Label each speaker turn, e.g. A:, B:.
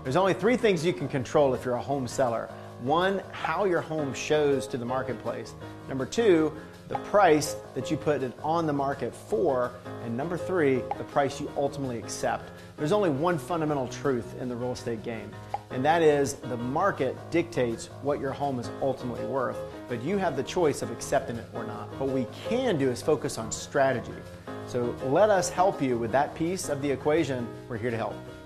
A: There's only three things you can control if you're a home seller. One, how your home shows to the marketplace. Number two, the price that you put it on the market for. And number three, the price you ultimately accept. There's only one fundamental truth in the real estate game, and that is the market dictates what your home is ultimately worth, but you have the choice of accepting it or not. What we can do is focus on strategy. So let us help you with that piece of the equation. We're here to help.